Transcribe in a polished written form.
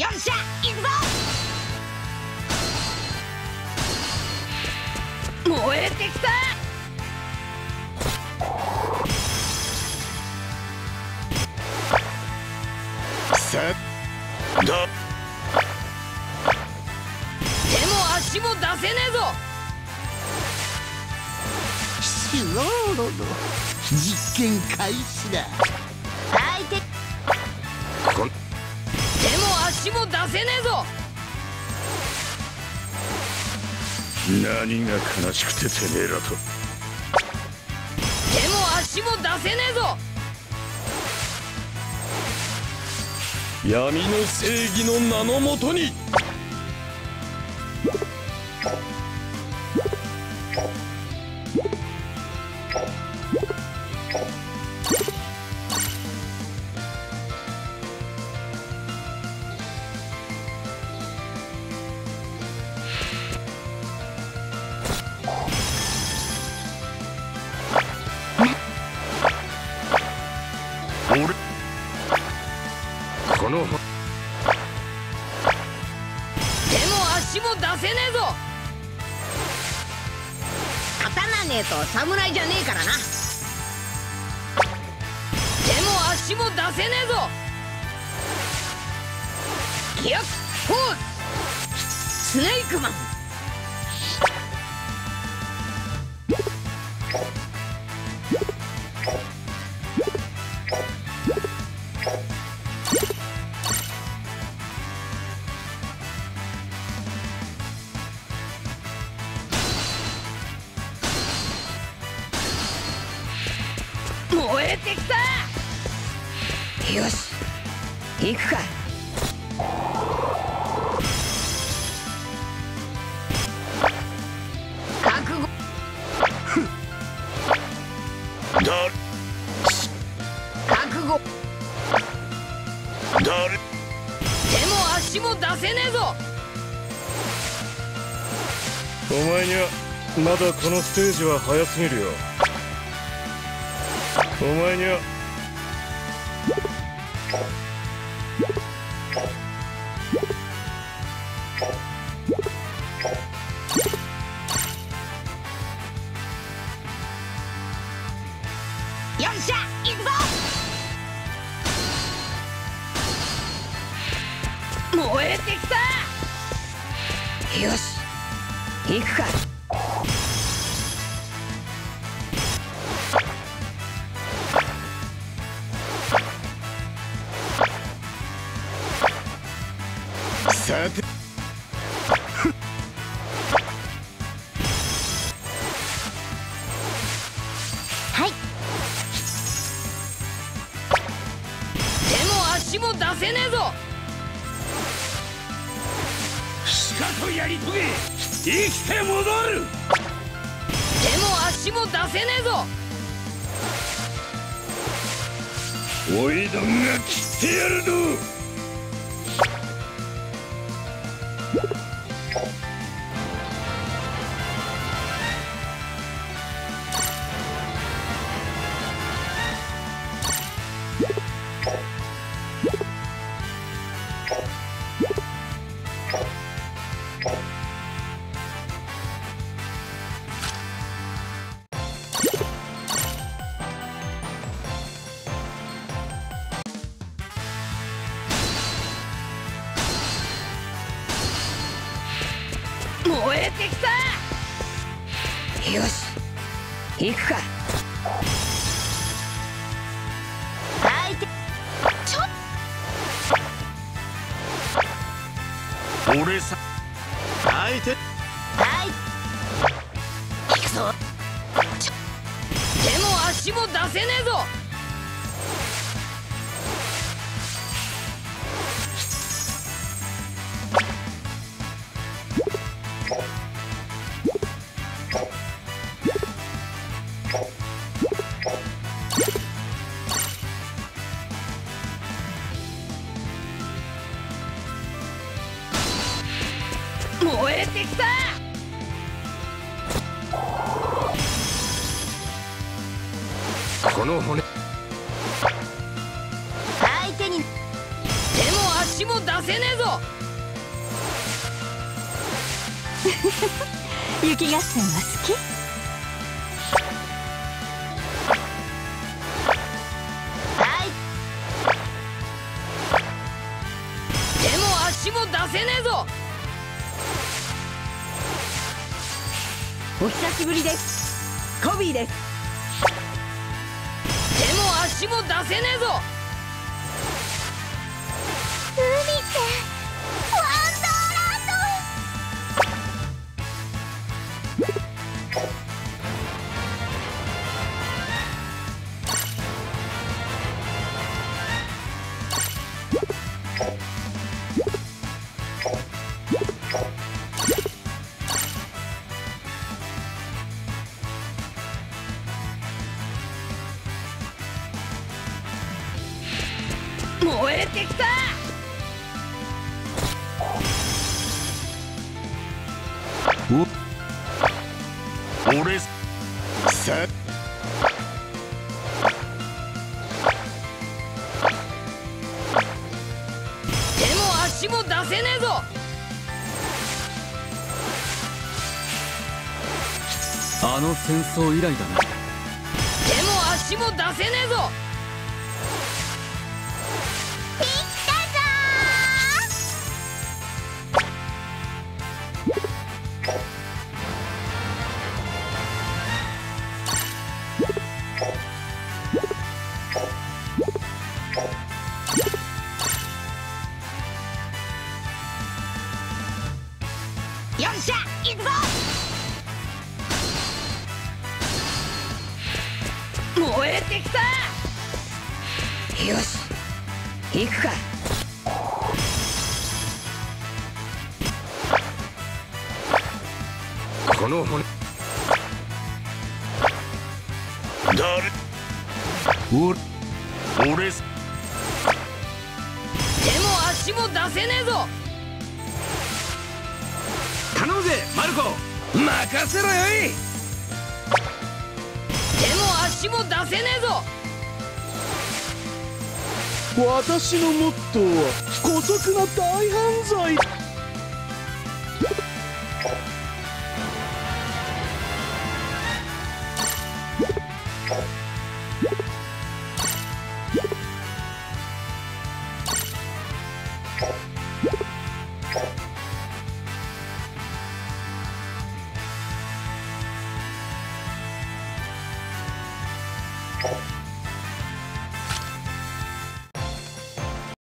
よっしゃ行くぞ。燃えてきた。 さだ。手も足も出せねえぞ。 シローロの実験開始だ。 相手手も足も出せねえぞ。 何が悲しくててめえらと。 手も足も出せねえぞ。 闇の正義の名のもとに。俺この手も足も出せねえぞ。刀ねえと侍じゃねえからな。手も足も出せねえぞ。ギアフォーススネークマン。燃えてきた。よし行くか。覚悟だ覚悟。 誰手も足も出せねえぞ。 お前にはまだこのステージは早すぎるよ。お前にはよっしゃ行くぞ。燃えてきた。よし行くか。 さてはい。手も足も出せねえぞ。 しかとやり遂げ生きて戻る。 手も足も出せねえぞ。 おいどんが切ってやるぞ。 燃えてきた。よし行くか。相手ちょ俺さ相手はい行くぞ。手も足も出せねえぞ。燃えてきた。この骨相手に手も足足も出せねえぞ。 雪合戦は好き？ はい。手も足も出せねえぞ。 お久しぶりです。コビーです。 手も足も出せねえぞ。 海ってワンダーランド。 燃えてきた。 俺さ手も足も出せねえぞ。 あの戦争以来だね。 手も足も出せねえぞ。 ピッタよっしゃ行くぞ。燃えてきた。よし行くか。 この骨誰俺さ手も足も出せねえぞ。 頼むぜマルコ。 任せろよい。 手も足も出せねえぞ。 私のモットーは姑息な大犯罪。 ー